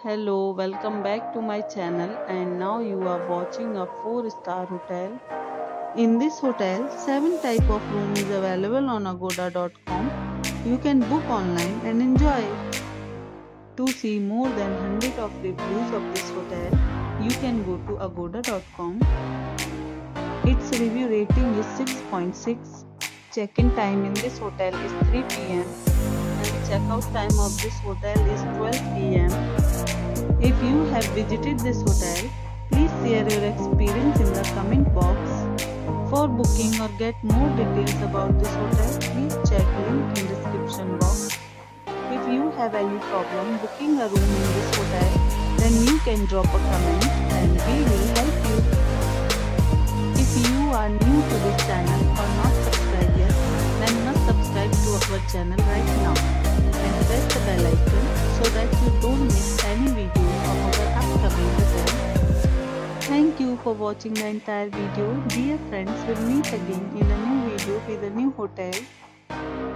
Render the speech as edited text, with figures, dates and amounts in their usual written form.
Hello, welcome back to my channel, and now you are watching a 4-star hotel. In this hotel, 7 type of room is available on agoda.com. You can book online and enjoy it. To see more than 100 of reviews of this hotel, you can go to agoda.com. Its review rating is 6.6. Check-in time in this hotel is 3 p.m. and check-out time of this hotel is 12 p.m. If you have visited this hotel, please share your experience in the comment box. For booking or get more details about this hotel, please check link in description box. If you have any problem booking a room in this hotel, then you can drop a comment and we will help you. If you are new to this channel or not subscribed yet, then must subscribe to our channel right now and press the bell icon so that you don't miss any video of our upcoming hotel. Thank you for watching the entire video. Dear friends, we'll meet again in a new video with a new hotel.